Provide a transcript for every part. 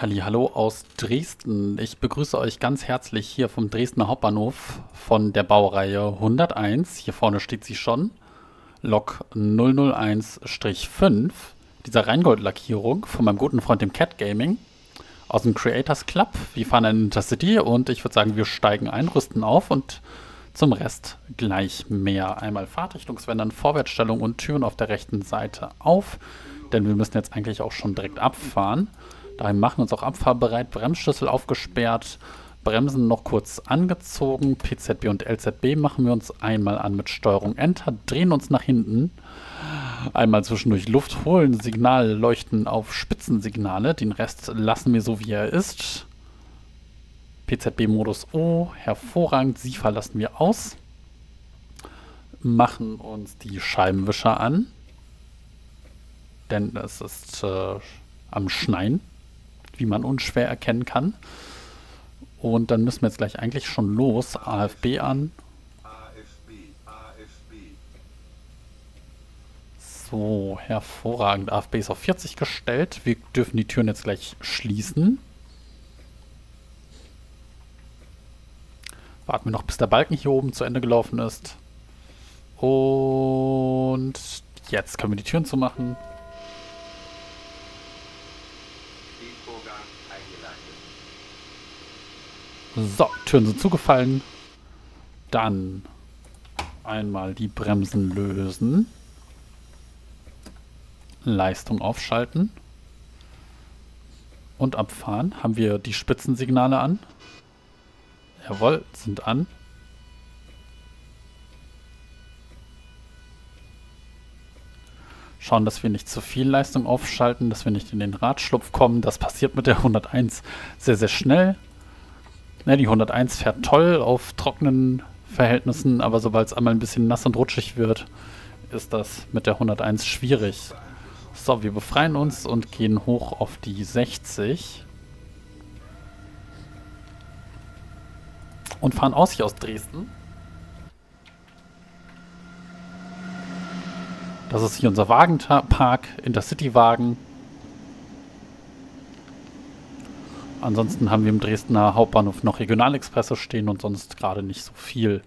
Hallo aus Dresden. Ich begrüße euch ganz herzlich hier vom Dresdner Hauptbahnhof von der Baureihe 101. Hier vorne steht sie schon. Lok 001-5 dieser Rheingold-Lackierung von meinem guten Freund dem Cat Gaming aus dem Creators Club. Wir fahren in Intercity und ich würde sagen, wir steigen ein, rüsten auf und zum Rest gleich mehr. Einmal Fahrtrichtungswendern, Vorwärtsstellung und Türen auf der rechten Seite auf, denn wir müssen jetzt eigentlich auch schon direkt abfahren. Daher machen wir uns auch abfahrbereit, Bremsschlüssel aufgesperrt, Bremsen noch kurz angezogen, PZB und LZB machen wir uns einmal an mit Steuerung Enter, drehen uns nach hinten, einmal zwischendurch Luft holen, Signal leuchten auf Spitzensignale, den Rest lassen wir so wie er ist. PZB-Modus O, hervorragend, SIFA lassen wir aus, machen uns die Scheibenwischer an, denn es ist am Schneien, wie man unschwer erkennen kann. Und dann müssen wir jetzt gleich eigentlich schon los. AFB an. So, hervorragend. AFB ist auf 40 gestellt. Wir dürfen die Türen jetzt gleich schließen. Warten wir noch, bis der Balken hier oben zu Ende gelaufen ist. Und jetzt können wir die Türen zumachen. So, Türen sind zugefallen. Dann einmal die Bremsen lösen. Leistung aufschalten. Und abfahren. Haben wir die Spitzensignale an? Jawohl, sind an. Schauen, dass wir nicht zu viel Leistung aufschalten, dass wir nicht in den Radschlupf kommen. Das passiert mit der 101 sehr, sehr schnell. Ja, die 101 fährt toll auf trockenen Verhältnissen, aber sobald es einmal ein bisschen nass und rutschig wird, ist das mit der 101 schwierig. So, wir befreien uns und gehen hoch auf die 60. Und fahren aus hier aus Dresden. Das ist hier unser Wagenpark, Intercity-Wagen. Ansonsten haben wir im Dresdner Hauptbahnhof noch Regionalexpresse stehen und sonst gerade nicht so viel.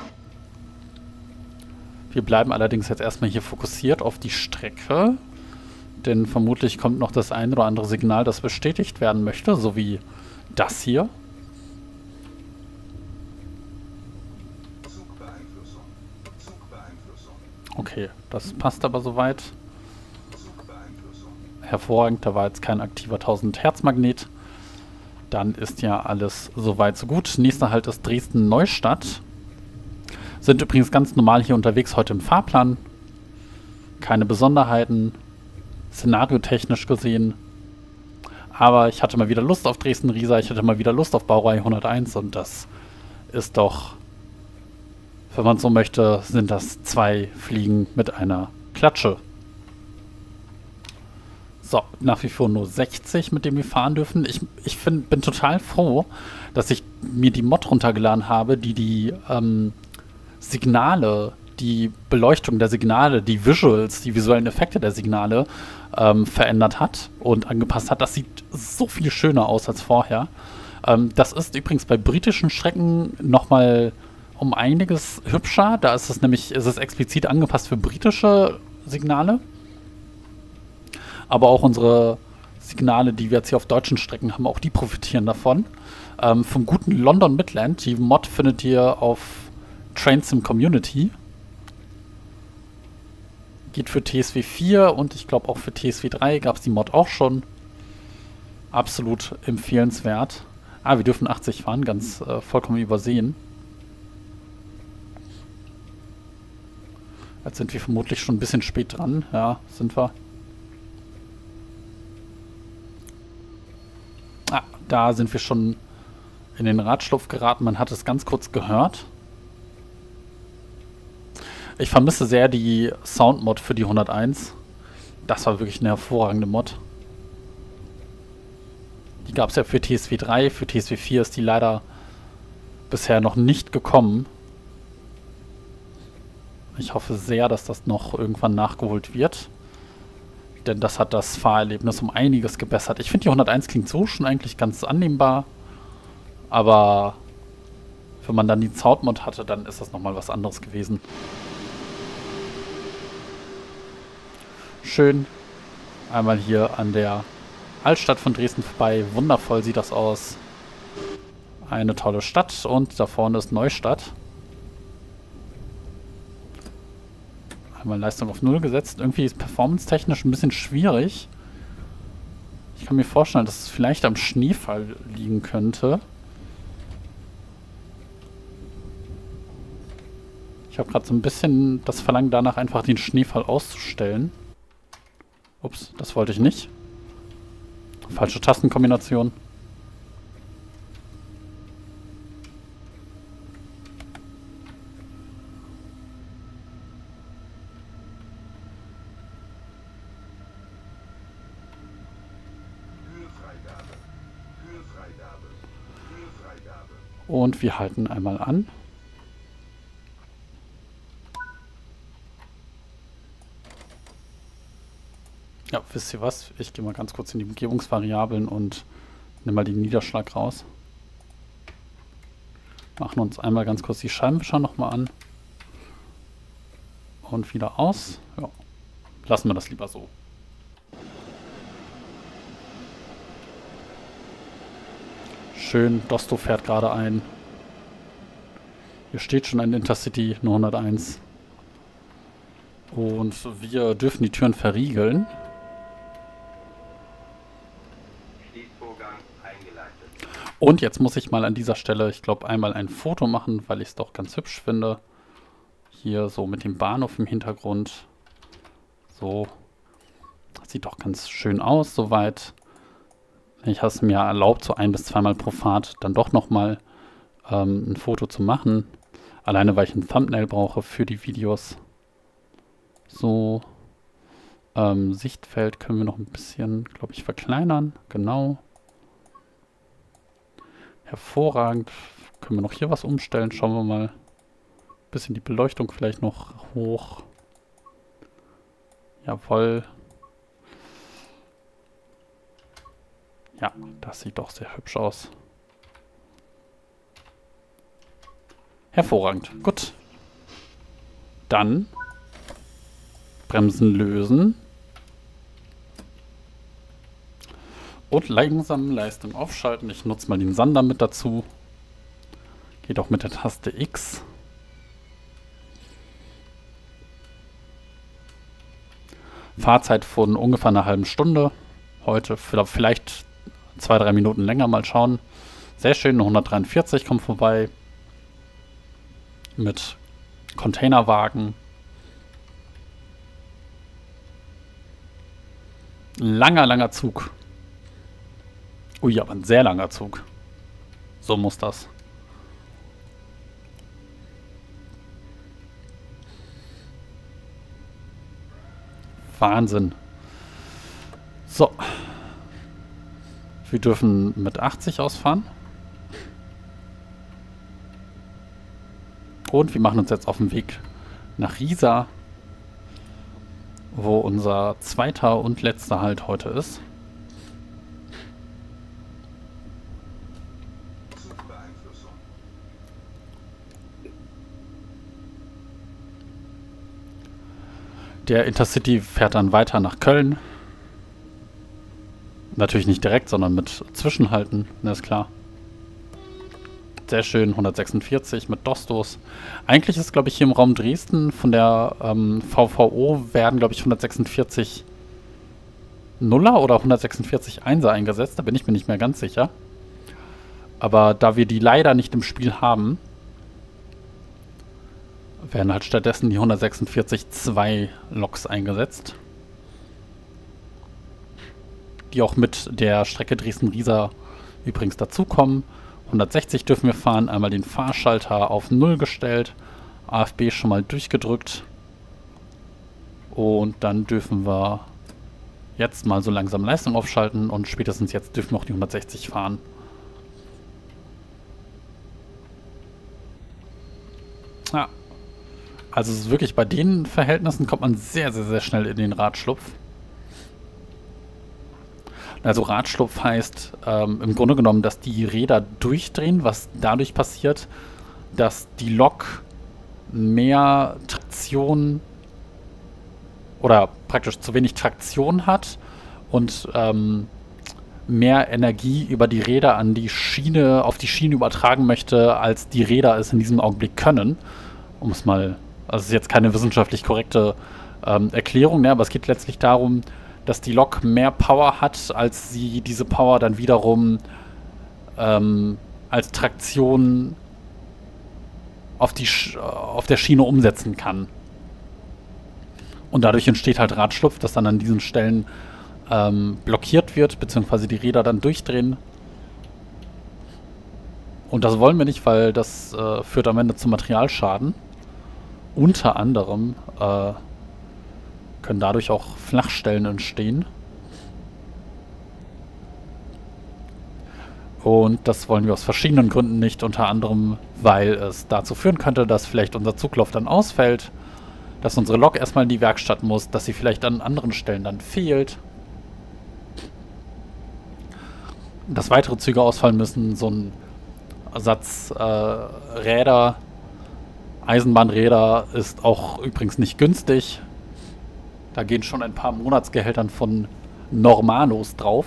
Wir bleiben allerdings jetzt erstmal hier fokussiert auf die Strecke, denn vermutlich kommt noch das ein oder andere Signal, das bestätigt werden möchte, so wie das hier. Okay, das passt aber soweit. Hervorragend, da war jetzt kein aktiver 1000 Hertz Magnet. Dann ist ja alles soweit so gut. Nächster Halt ist Dresden-Neustadt. Sind übrigens ganz normal hier unterwegs heute im Fahrplan. Keine Besonderheiten, szenariotechnisch gesehen. Aber ich hatte mal wieder Lust auf Dresden-Riesa, ich hatte mal wieder Lust auf Baureihe 101 und das ist doch, wenn man so möchte, sind das 2 Fliegen mit einer Klatsche. So, nach wie vor nur 60, mit dem wir fahren dürfen. Ich bin total froh, dass ich mir die Mod runtergeladen habe, die Signale, die Beleuchtung der Signale, die Visuals, die visuellen Effekte der Signale verändert hat und angepasst hat. Das sieht so viel schöner aus als vorher. Das ist übrigens bei britischen Strecken nochmal um einiges hübscher. Da ist es explizit angepasst für britische Signale. Aber auch unsere Signale, die wir jetzt hier auf deutschen Strecken haben, auch die profitieren davon. Vom guten London Midland. Die Mod findet ihr auf Trainsim Community. Geht für TSW 4 und ich glaube auch für TSW 3 gab es die Mod auch schon. Absolut empfehlenswert. Ah, wir dürfen 80 fahren, ganz vollkommen übersehen. Jetzt sind wir vermutlich schon ein bisschen spät dran. Ja, sind wir. Ah, da sind wir schon in den Radschlupf geraten. Man hat es ganz kurz gehört. Ich vermisse sehr die Soundmod für die 101. Das war wirklich eine hervorragende Mod. Die gab es ja für TSW 3. Für TSW 4 ist die leider bisher noch nicht gekommen. Ich hoffe sehr, dass das noch irgendwann nachgeholt wird. Denn das hat das Fahrerlebnis um einiges gebessert. Ich finde, die 101 klingt so schon eigentlich ganz annehmbar. Aber wenn man dann die Soundmod hatte, dann ist das nochmal was anderes gewesen. Schön. Einmal hier an der Altstadt von Dresden vorbei. Wundervoll sieht das aus. Eine tolle Stadt und da vorne ist Neustadt. Einmal Leistung auf 0 gesetzt. Irgendwie ist performance-technisch ein bisschen schwierig. Ich kann mir vorstellen, dass es vielleicht am Schneefall liegen könnte. Ich habe gerade so ein bisschen das Verlangen danach, einfach den Schneefall auszustellen. Ups, das wollte ich nicht. Falsche Tastenkombination. Und wir halten einmal an. Ja, wisst ihr was? Ich gehe mal ganz kurz in die Umgebungsvariablen und nehme mal den Niederschlag raus. Machen uns einmal ganz kurz die Scheibenwischer nochmal an. Und wieder aus. Ja. Lassen wir das lieber so. Schön, Dosto fährt gerade ein. Hier steht schon ein Intercity, nur 101. Und wir dürfen die Türen verriegeln. Schließvorgang eingeleitet. Und jetzt muss ich mal an dieser Stelle, ich glaube, einmal ein Foto machen, weil ich es doch ganz hübsch finde. Hier so mit dem Bahnhof im Hintergrund. So. Das sieht doch ganz schön aus, soweit. Ich habe es mir erlaubt, so 1- bis 2-mal pro Fahrt dann doch nochmal ein Foto zu machen. Alleine, weil ich ein Thumbnail brauche für die Videos. So. Sichtfeld können wir noch ein bisschen, glaube ich, verkleinern. Genau. Hervorragend. Können wir noch hier was umstellen? Schauen wir mal. Bisschen die Beleuchtung vielleicht noch hoch. Jawohl. Ja, das sieht doch sehr hübsch aus. Hervorragend. Gut. Dann Bremsen lösen. Und langsam Leistung aufschalten. Ich nutze mal den Sander mit dazu. Geht auch mit der Taste X. Fahrzeit von ungefähr einer halben Stunde. Heute vielleicht 2-3 Minuten länger, mal schauen. Sehr schön, 143 kommt vorbei. Mit Containerwagen. Langer Zug. Ui, aber ein sehr langer Zug. So muss das. Wahnsinn. So. Wir dürfen mit 80 ausfahren. Und wir machen uns jetzt auf den Weg nach Riesa, wo unser zweiter und letzter Halt heute ist. Der Intercity fährt dann weiter nach Köln. Natürlich nicht direkt, sondern mit Zwischenhalten, das ist klar. Sehr schön, 146 mit Dostos. Eigentlich ist, glaube ich, hier im Raum Dresden von der VVO werden, glaube ich, 146 Nuller oder 146 Einser eingesetzt. Da bin ich mir nicht mehr ganz sicher. Aber da wir die leider nicht im Spiel haben, werden halt stattdessen die 146 2 Loks eingesetzt. Die auch mit der Strecke Dresden-Riesa übrigens dazukommen. 160 dürfen wir fahren, einmal den Fahrschalter auf 0 gestellt, AFB schon mal durchgedrückt und dann dürfen wir jetzt mal so langsam Leistung aufschalten und spätestens jetzt dürfen wir auch die 160 fahren. Ja, also es ist wirklich bei den Verhältnissen kommt man sehr schnell in den Radschlupf. Also Radschlupf heißt im Grunde genommen, dass die Räder durchdrehen, was dadurch passiert, dass die Lok mehr Traktion oder praktisch zu wenig Traktion hat und mehr Energie über die Räder an die Schiene, auf die Schiene übertragen möchte, als die Räder es in diesem Augenblick können. Um es mal, also es ist jetzt keine wissenschaftlich korrekte Erklärung, ne, aber es geht letztlich darum, dass die Lok mehr Power hat, als sie diese Power dann wiederum als Traktion auf der Schiene umsetzen kann. Und dadurch entsteht halt Radschlupf, das dann an diesen Stellen blockiert wird, beziehungsweise die Räder dann durchdrehen. Und das wollen wir nicht, weil das führt am Ende zum Materialschaden. Unter anderem können dadurch auch Flachstellen entstehen. Und das wollen wir aus verschiedenen Gründen nicht, unter anderem, weil es dazu führen könnte, dass vielleicht unser Zuglauf dann ausfällt, dass unsere Lok erstmal in die Werkstatt muss, dass sie vielleicht an anderen Stellen dann fehlt, dass weitere Züge ausfallen müssen, so ein Ersatz Räder, Eisenbahnräder ist auch übrigens nicht günstig. Da gehen schon ein paar Monatsgehältern von Normanos drauf.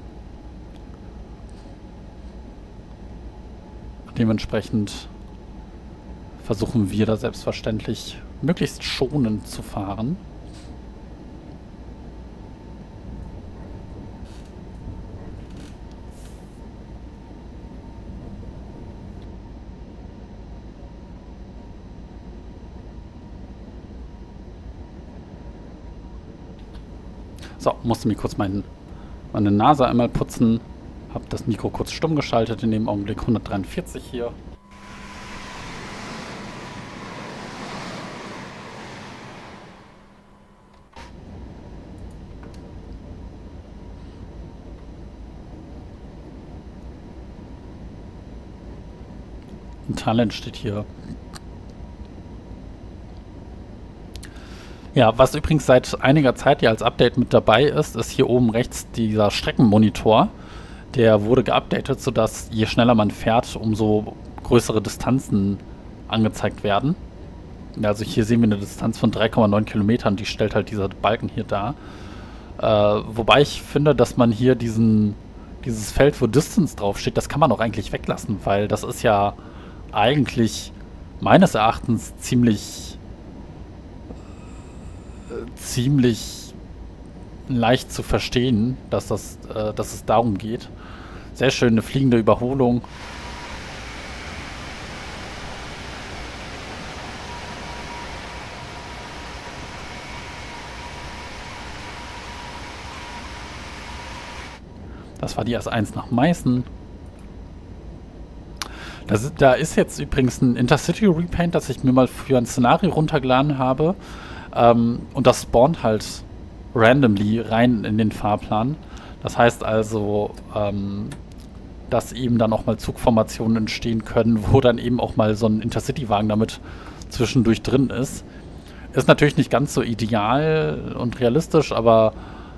Dementsprechend versuchen wir da selbstverständlich möglichst schonend zu fahren. So, musste mir kurz meine Nase einmal putzen. Habe das Mikro kurz stumm geschaltet, in dem Augenblick 143 hier. Ein Talent steht hier. Ja, was übrigens seit einiger Zeit ja als Update mit dabei ist, ist hier oben rechts dieser Streckenmonitor. Der wurde geupdatet, sodass je schneller man fährt, umso größere Distanzen angezeigt werden. Also hier sehen wir eine Distanz von 3,9 Kilometern, die stellt halt dieser Balken hier dar. Wobei ich finde, dass man hier dieses Feld, wo Distance draufsteht, das kann man auch eigentlich weglassen, weil das ist ja eigentlich meines Erachtens ziemlich leicht zu verstehen, dass es darum geht. Sehr schön, eine fliegende Überholung. Das war die S1 nach Meißen. Da ist jetzt übrigens ein Intercity Repaint, das ich mir mal für ein Szenario runtergeladen habe. Und das spawnt halt randomly rein in den Fahrplan. Das heißt also, dass eben dann auch mal Zugformationen entstehen können, wo dann eben auch mal so ein Intercity-Wagen damit zwischendurch drin ist. Ist natürlich nicht ganz so ideal und realistisch, aber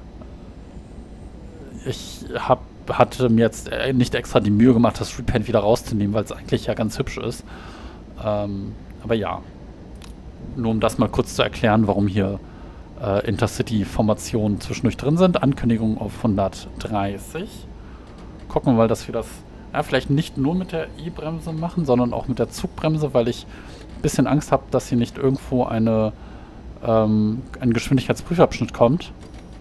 ich hatte mir jetzt nicht extra die Mühe gemacht, das Repaint wieder rauszunehmen, weil es eigentlich ja ganz hübsch ist. Aber ja, nur um das mal kurz zu erklären, warum hier Intercity-Formationen zwischendurch drin sind. Ankündigung auf 130. Gucken wir mal, dass wir das vielleicht nicht nur mit der E-Bremse machen, sondern auch mit der Zugbremse, weil ich ein bisschen Angst habe, dass hier nicht irgendwo ein Geschwindigkeitsprüfabschnitt kommt.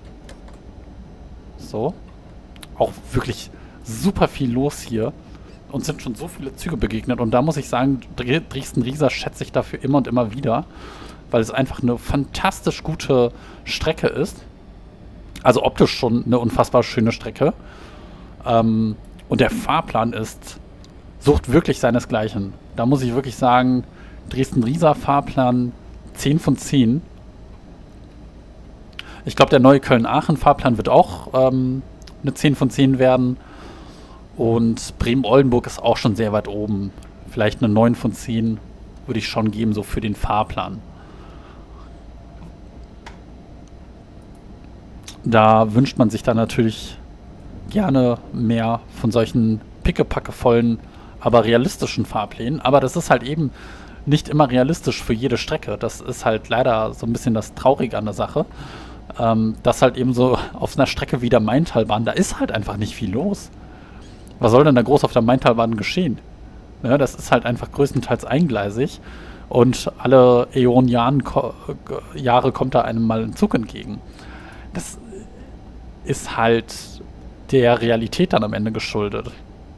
So. Auch wirklich super viel los hier. Uns sind schon so viele Züge begegnet. Und da muss ich sagen, Dresden-Riesa schätze ich dafür immer und immer wieder, weil es einfach eine fantastisch gute Strecke ist. Also optisch schon eine unfassbar schöne Strecke. Und der Fahrplan sucht wirklich seinesgleichen. Da muss ich wirklich sagen, Dresden-Riesa Fahrplan 10 von 10. Ich glaube, der neue Köln-Aachen Fahrplan wird auch eine 10 von 10 werden. Und Bremen-Oldenburg ist auch schon sehr weit oben. Vielleicht eine 9 von 10 würde ich schon geben, so für den Fahrplan. Da wünscht man sich dann natürlich gerne mehr von solchen pickepackevollen, aber realistischen Fahrplänen. Aber das ist halt eben nicht immer realistisch für jede Strecke. Das ist halt leider so ein bisschen das Traurige an der Sache. Dass halt eben so auf einer Strecke wie der Maintalbahn, da ist halt einfach nicht viel los. Was soll denn da groß auf der Maintalbahn geschehen? Ja, das ist halt einfach größtenteils eingleisig und alle Jahre kommt da einem mal ein Zug entgegen. Das ist halt der Realität dann am Ende geschuldet.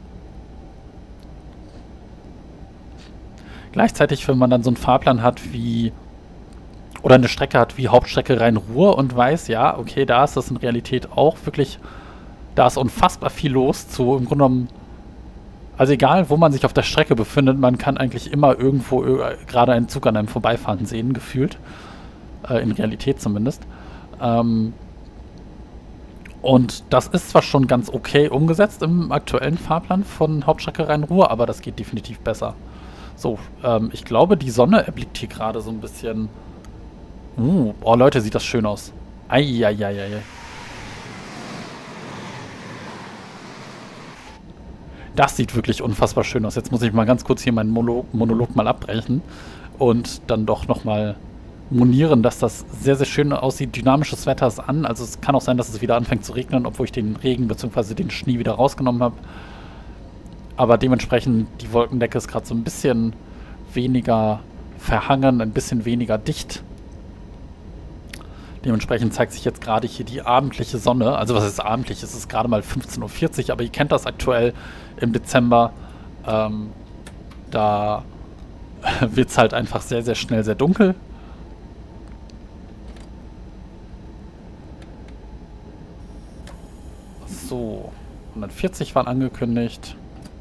Gleichzeitig, wenn man dann so einen Fahrplan hat wie, oder eine Strecke hat wie Hauptstrecke Rhein-Ruhr und weiß, ja, okay, da ist das in Realität auch wirklich, da ist unfassbar viel los zu, im Grunde genommen, also egal, wo man sich auf der Strecke befindet, man kann eigentlich immer irgendwo gerade einen Zug an einem vorbeifahren sehen, gefühlt. In Realität zumindest. Und das ist zwar schon ganz okay umgesetzt im aktuellen Fahrplan von Hauptstrecke Rhein-Ruhr, aber das geht definitiv besser. So, ich glaube, die Sonne erblickt hier gerade so ein bisschen. Oh Leute, sieht das schön aus. Eieieiei. Das sieht wirklich unfassbar schön aus. Jetzt muss ich mal ganz kurz hier meinen Monolog mal abbrechen und dann doch nochmal monieren, dass das sehr, sehr schön aussieht. Dynamisches Wetter ist an. Also es kann auch sein, dass es wieder anfängt zu regnen, obwohl ich den Regen bzw. den Schnee wieder rausgenommen habe. Aber dementsprechend, die Wolkendecke ist gerade so ein bisschen weniger verhangen, ein bisschen weniger dicht. Dementsprechend zeigt sich jetzt gerade hier die abendliche Sonne. Also was ist abendlich? Es ist gerade mal 15:40 Uhr, aber ihr kennt das aktuell im Dezember. Da wird es halt einfach sehr, sehr schnell sehr dunkel. So, 140 waren angekündigt.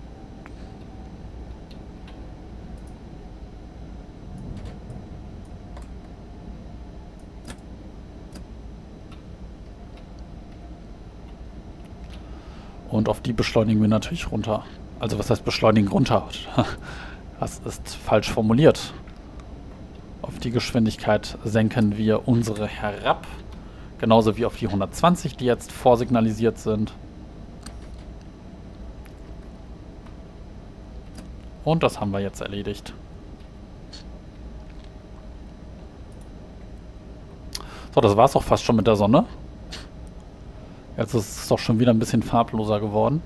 Und auf die beschleunigen wir natürlich runter. Also was heißt beschleunigen runter? Das ist falsch formuliert. Auf die Geschwindigkeit senken wir unsere herab. Genauso wie auf die 120, die jetzt vorsignalisiert sind. Und das haben wir jetzt erledigt. So, das war es auch fast schon mit der Sonne. Jetzt ist es doch schon wieder ein bisschen farbloser geworden.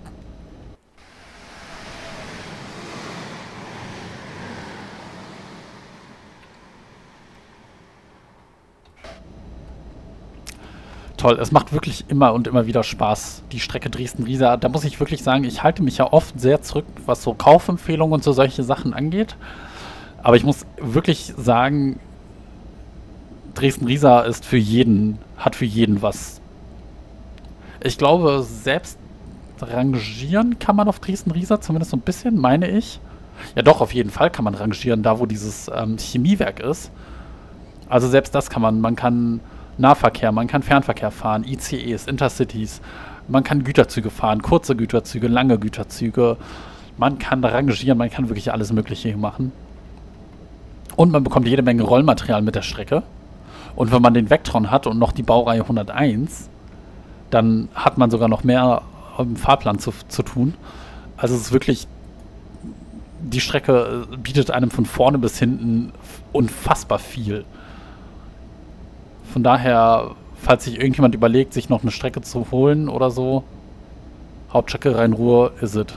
Toll, es macht wirklich immer und immer wieder Spaß, die Strecke Dresden-Riesa. Da muss ich wirklich sagen, ich halte mich ja oft sehr zurück, was so Kaufempfehlungen und so solche Sachen angeht. Aber ich muss wirklich sagen, Dresden-Riesa ist hat für jeden was. Ich glaube, selbst rangieren kann man auf Dresden-Riesa, zumindest so ein bisschen, meine ich. Ja doch, auf jeden Fall kann man rangieren, da wo dieses Chemiewerk ist. Also selbst das kann man. Man kann Nahverkehr, man kann Fernverkehr fahren, ICEs, Intercities, man kann Güterzüge fahren, kurze Güterzüge, lange Güterzüge. Man kann rangieren, man kann wirklich alles Mögliche hier machen. Und man bekommt jede Menge Rollmaterial mit der Strecke. Und wenn man den Vectron hat und noch die Baureihe 101, dann hat man sogar noch mehr im Fahrplan zu tun. Also es ist wirklich, die Strecke bietet einem von vorne bis hinten unfassbar viel. Von daher, falls sich irgendjemand überlegt, sich noch eine Strecke zu holen oder so, Hauptstrecke Rhein-Ruhr is it.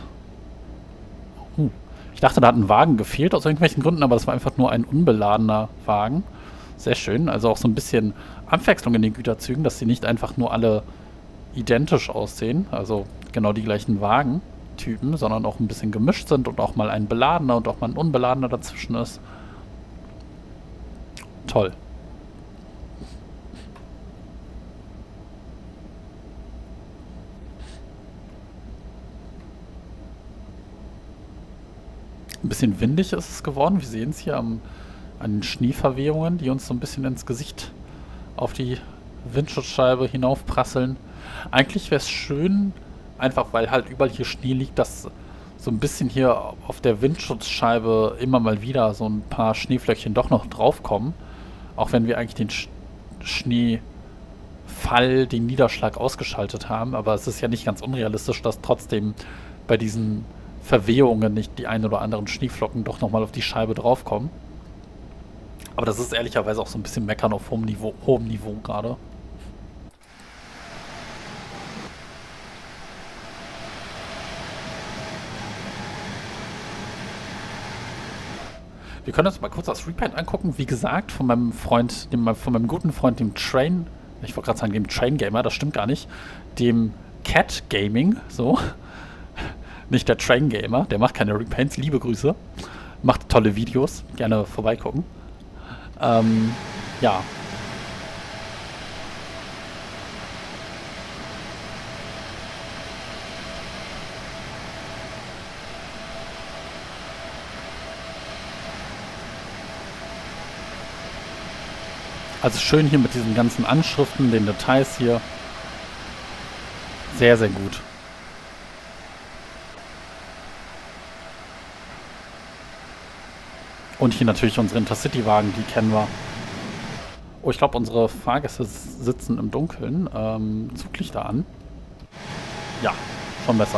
Ich dachte, da hat ein Wagen gefehlt aus irgendwelchen Gründen, aber das war einfach nur ein unbeladener Wagen. Sehr schön, also auch so ein bisschen Abwechslung in den Güterzügen, dass sie nicht einfach nur alle identisch aussehen, also genau die gleichen Wagentypen, sondern auch ein bisschen gemischt sind und auch mal ein beladener und auch mal ein unbeladener dazwischen ist. Toll. Ein bisschen windig ist es geworden. Wir sehen es hier an den Schneeverwehungen, die uns so ein bisschen ins Gesicht auf die Windschutzscheibe hinaufprasseln. Eigentlich wäre es schön, einfach weil halt überall hier Schnee liegt, dass so ein bisschen hier auf der Windschutzscheibe immer mal wieder so ein paar Schneeflöckchen doch noch draufkommen. Auch wenn wir eigentlich den Schnee Fall den Niederschlag ausgeschaltet haben. Aber es ist ja nicht ganz unrealistisch, dass trotzdem bei diesen Verwehungen nicht die ein oder anderen Schneeflocken doch nochmal auf die Scheibe draufkommen. Aber das ist ehrlicherweise auch so ein bisschen Meckern auf hohem Niveau gerade. Wir können uns mal kurz das Repaint angucken. Wie gesagt, von meinem guten Freund, dem Train, ich wollte gerade sagen, dem Train Gamer, das stimmt gar nicht, dem Cat Gaming, so. Nicht der Train Gamer, der macht keine Repaints, liebe Grüße. Macht tolle Videos, gerne vorbeigucken. Ja. Also schön hier mit diesen ganzen Anschriften, den Details hier. Sehr, sehr gut. Und hier natürlich unsere Intercity-Wagen, die kennen wir. Oh, ich glaube, unsere Fahrgäste sitzen im Dunkeln. Zuglichter an. Ja, schon besser.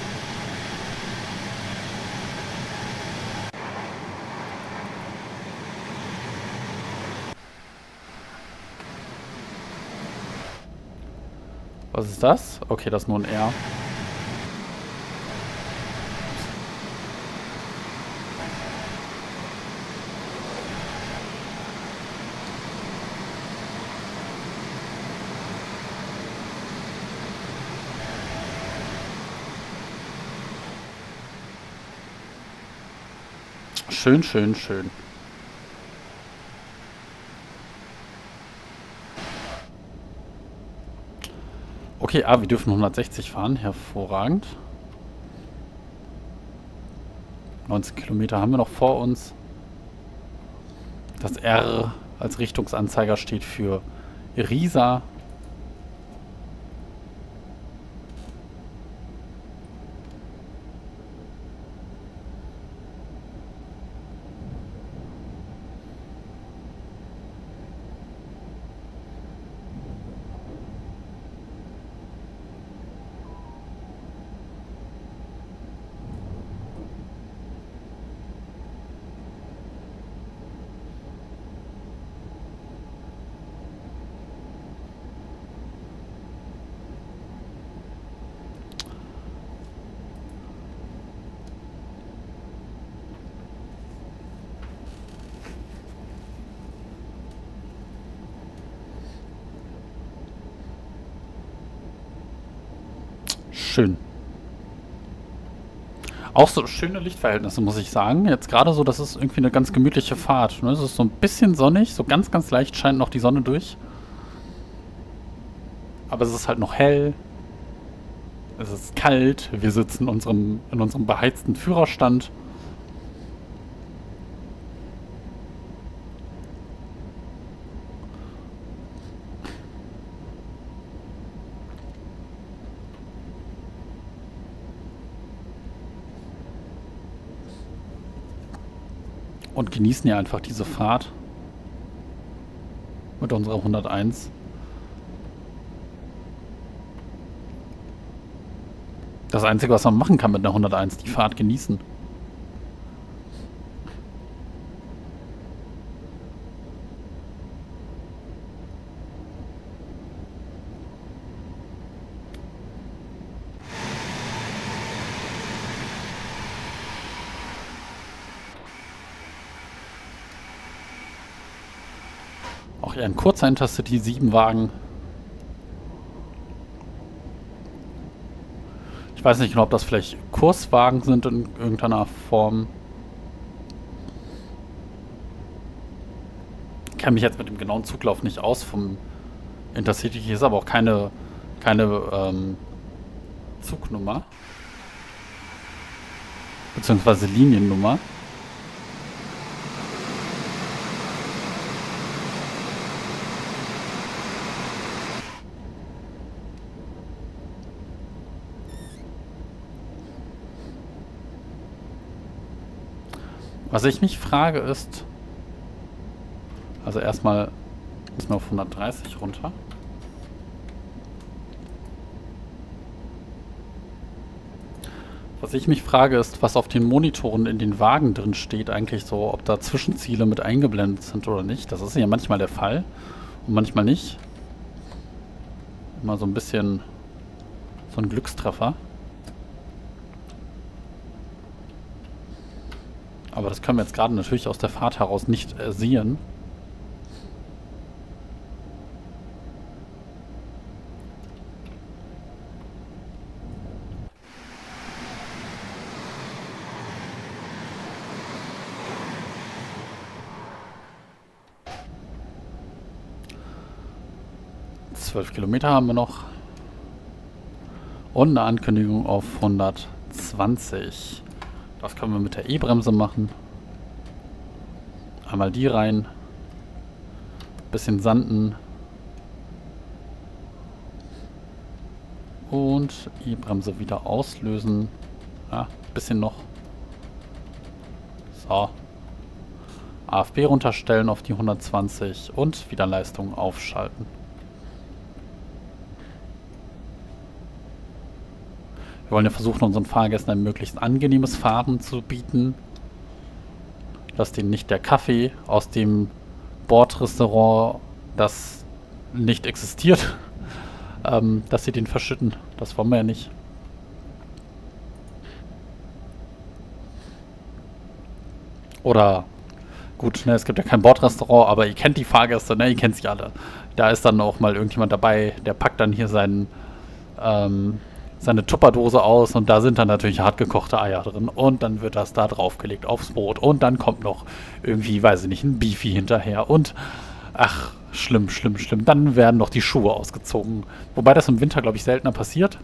Was ist das? Okay, das ist nur ein R. Schön, schön, schön. Okay, wir dürfen 160 fahren. Hervorragend. 19 Kilometer haben wir noch vor uns. Das R als Richtungsanzeiger steht für Riesa. Schön. Auch so schöne Lichtverhältnisse, muss ich sagen. Jetzt gerade so, das ist irgendwie eine ganz gemütliche Fahrt. Ne? Es ist so ein bisschen sonnig, so ganz, ganz leicht scheint noch die Sonne durch. Aber es ist halt noch hell. Es ist kalt. Wir sitzen in unserem beheizten Führerstand. Und genießen ja einfach diese Fahrt mit unserer 101. Das Einzige, was man machen kann mit einer 101, die Fahrt genießen. Auch eher ein kurzer Intercity 7 Wagen. Ich weiß nicht genau, ob das vielleicht Kurswagen sind in irgendeiner Form. Ich kenne mich jetzt mit dem genauen Zuglauf nicht aus vom Intercity. Hier ist aber auch keine Zugnummer. Beziehungsweise Liniennummer. Was ich mich frage ist, also erstmal müssen wir auf 130 runter. Was ich mich frage, ist, was auf den Monitoren in den Wagen drin steht, eigentlich so, ob da Zwischenziele mit eingeblendet sind oder nicht. Das ist ja manchmal der Fall und manchmal nicht. Immer so ein bisschen so ein Glückstreffer. Aber das können wir jetzt gerade natürlich aus der Fahrt heraus nicht sehen. ...12 Kilometer haben wir noch. Und eine Ankündigung auf 120. Das können wir mit der E-Bremse machen. Einmal die rein. Bisschen sanden. Und E-Bremse wieder auslösen. Ja, bisschen noch. So. AFB runterstellen auf die 120 und wieder Leistung aufschalten. Wir wollen ja versuchen, unseren Fahrgästen ein möglichst angenehmes Fahren zu bieten. Dass denen nicht der Kaffee aus dem Bordrestaurant, das nicht existiert, dass sie den verschütten. Das wollen wir ja nicht. Oder, gut, ne, es gibt ja kein Bordrestaurant, aber ihr kennt die Fahrgäste, ne, ihr kennt sie alle. Da ist dann auch mal irgendjemand dabei, der packt dann hier seine Tupperdose aus und da sind dann natürlich hartgekochte Eier drin und dann wird das da draufgelegt aufs Brot und dann kommt noch irgendwie, weiß ich nicht, ein Beefy hinterher und ach, schlimm, schlimm, schlimm. Dann werden noch die Schuhe ausgezogen. Wobei das im Winter, glaube ich, seltener passiert.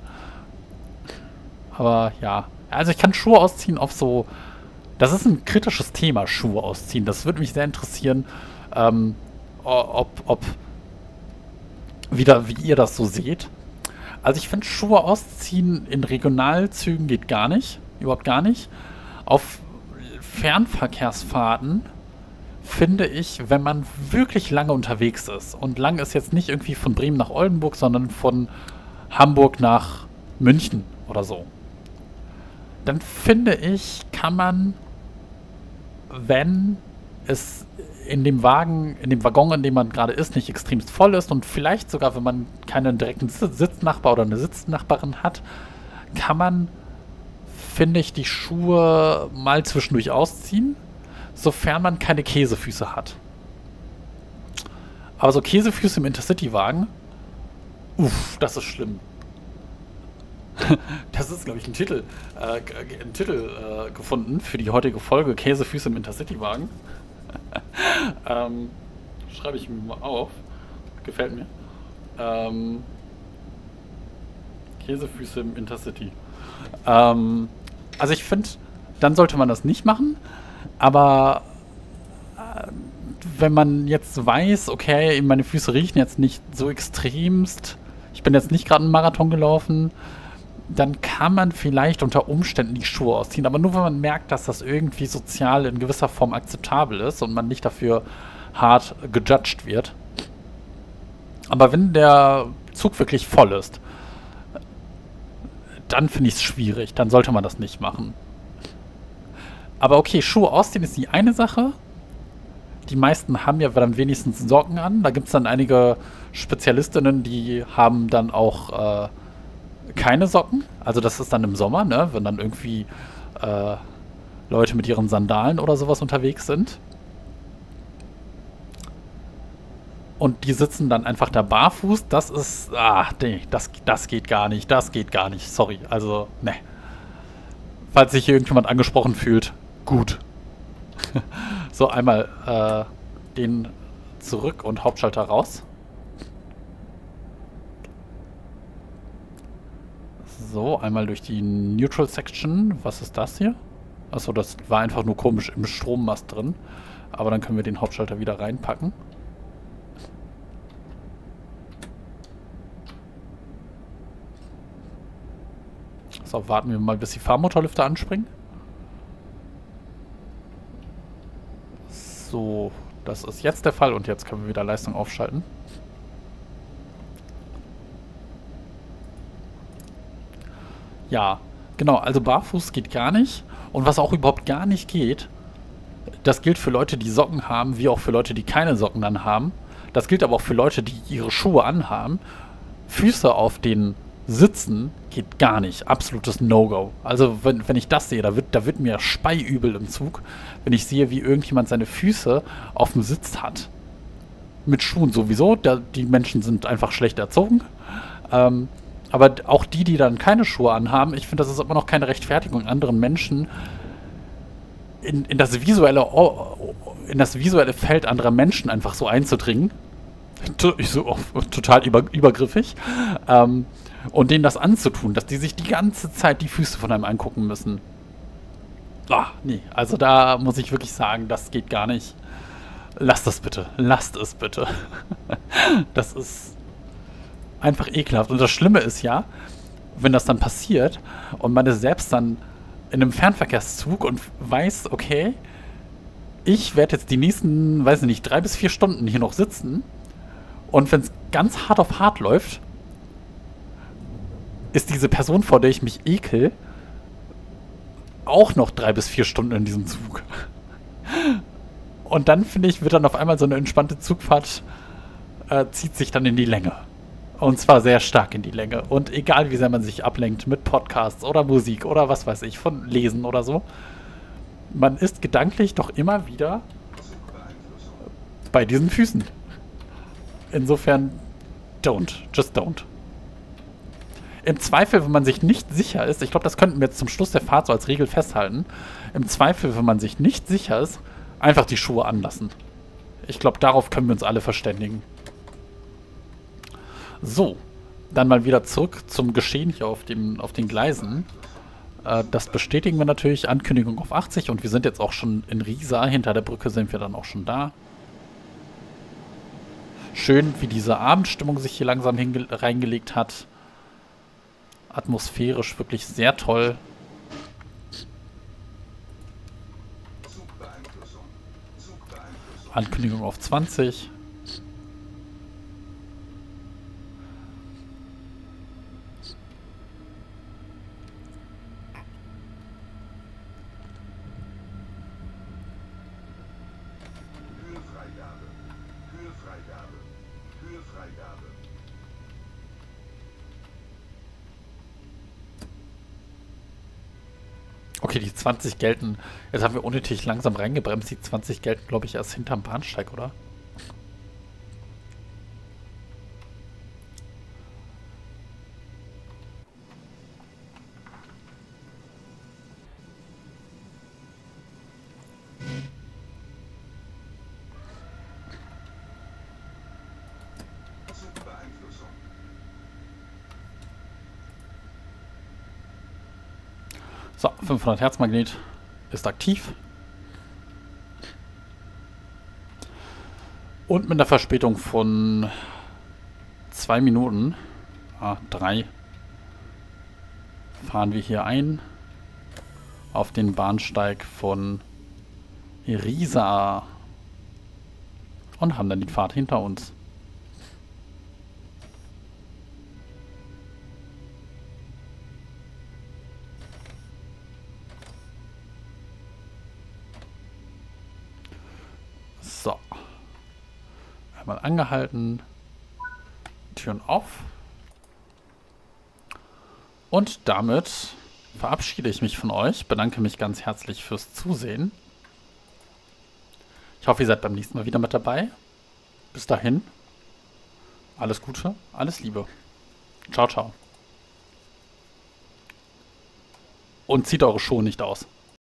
Aber ja, also ich kann Schuhe ausziehen auf so, das ist ein kritisches Thema, Schuhe ausziehen. Das würde mich sehr interessieren, wie ihr das so seht. Also ich finde, Schuhe ausziehen in Regionalzügen geht gar nicht. Überhaupt gar nicht. Auf Fernverkehrsfahrten finde ich, wenn man wirklich lange unterwegs ist, und lang ist jetzt nicht irgendwie von Bremen nach Oldenburg, sondern von Hamburg nach München oder so, dann finde ich, kann man, wenn es in dem Waggon, in dem man gerade ist, nicht extremst voll ist und vielleicht sogar, wenn man keinen direkten Sitznachbar oder eine Sitznachbarin hat, kann man, finde ich, die Schuhe mal zwischendurch ausziehen, sofern man keine Käsefüße hat. Aber so Käsefüße im Intercity-Wagen, das ist schlimm. Das ist, glaube ich, ein Titel gefunden für die heutige Folge, Käsefüße im Intercity-Wagen. Schreibe ich mir mal auf. Gefällt mir. Käsefüße im Intercity. Also ich finde, dann sollte man das nicht machen. Aber wenn man jetzt weiß, okay, meine Füße riechen jetzt nicht so extremst, ich bin jetzt nicht gerade einen Marathon gelaufen, dann kann man vielleicht unter Umständen die Schuhe ausziehen. Aber nur, wenn man merkt, dass das irgendwie sozial in gewisser Form akzeptabel ist und man nicht dafür hart gejudged wird. Aber wenn der Zug wirklich voll ist, dann finde ich es schwierig. Dann sollte man das nicht machen. Aber okay, Schuhe ausziehen ist die eine Sache. Die meisten haben ja dann wenigstens Socken an. Da gibt es dann einige Spezialistinnen, die haben dann auch keine Socken. Also das ist dann im Sommer, ne? Wenn dann irgendwie Leute mit ihren Sandalen oder sowas unterwegs sind. Und die sitzen dann einfach da barfuß. Das ist, nee, das geht gar nicht. Das geht gar nicht. Sorry, also, ne. Falls sich hier irgendjemand angesprochen fühlt, gut. So, einmal den zurück und Hauptschalter raus. So, einmal durch die Neutral Section. Was ist das hier? Achso, das war einfach nur komisch im Strommast drin. Aber dann können wir den Hauptschalter wieder reinpacken. So, warten wir mal, bis die Fahrmotorlüfter anspringen. So, das ist jetzt der Fall und jetzt können wir wieder Leistung aufschalten. Ja, Genau, also barfuß geht gar nicht. Und was auch überhaupt gar nicht geht, das gilt für Leute, die Socken haben, wie auch für Leute, die keine Socken dann haben. Das gilt aber auch für Leute, die ihre Schuhe anhaben. Füße auf den Sitzen geht gar nicht. Absolutes No-Go. Also wenn ich das sehe, da wird mir speiübel im Zug, wenn ich sehe, wie irgendjemand seine Füße auf dem Sitz hat. Mit Schuhen sowieso. Die Menschen sind einfach schlecht erzogen. Aber auch die dann keine Schuhe anhaben, ich finde, das ist immer noch keine Rechtfertigung, anderen Menschen in das visuelle Feld anderer Menschen einfach so einzudringen. Total übergriffig. Und denen das anzutun, dass die sich die ganze Zeit die Füße von einem angucken müssen. Nee, also da muss ich wirklich sagen, das geht gar nicht. Lasst es bitte. Lasst es bitte. Das ist einfach ekelhaft. Und das Schlimme ist ja, wenn das dann passiert und man ist selbst dann in einem Fernverkehrszug und weiß, okay, ich werde jetzt die nächsten, weiß ich nicht, 3 bis 4 Stunden hier noch sitzen und wenn es ganz hart auf hart läuft, ist diese Person, vor der ich mich ekel, auch noch 3 bis 4 Stunden in diesem Zug. Und dann, finde ich, wird dann auf einmal so eine entspannte Zugfahrt, zieht sich dann in die Länge. Und zwar sehr stark in die Länge. Und egal, wie sehr man sich ablenkt mit Podcasts oder Musik oder was weiß ich, von Lesen oder so, man ist gedanklich doch immer wieder bei diesen Füßen. Insofern, just don't. Im Zweifel, wenn man sich nicht sicher ist, ich glaube, das könnten wir jetzt zum Schluss der Fahrt so als Regel festhalten, im Zweifel, wenn man sich nicht sicher ist, einfach die Schuhe anlassen. Ich glaube, darauf können wir uns alle verständigen. So, dann mal wieder zurück zum Geschehen hier auf den Gleisen. Das bestätigen wir natürlich, Ankündigung auf 80 und wir sind jetzt auch schon in Riesa, hinter der Brücke sind wir dann auch schon da. Schön, wie diese Abendstimmung sich hier langsam reingelegt hat. Atmosphärisch wirklich sehr toll. Ankündigung auf 20. Okay, die 20 gelten. Jetzt haben wir unnötig langsam reingebremst. Die 20 gelten, glaube ich, erst hinterm Bahnsteig, oder? So, 500 Hertz Magnet ist aktiv. Und mit einer Verspätung von 2 Minuten, 3, fahren wir hier ein auf den Bahnsteig von Riesa und haben dann die Fahrt hinter uns. So. Einmal angehalten. Türen auf. Und damit verabschiede ich mich von euch. Bedanke mich ganz herzlich fürs Zusehen. Ich hoffe, ihr seid beim nächsten Mal wieder mit dabei. Bis dahin. Alles Gute, alles Liebe. Ciao, ciao. Und zieht eure Schuhe nicht aus.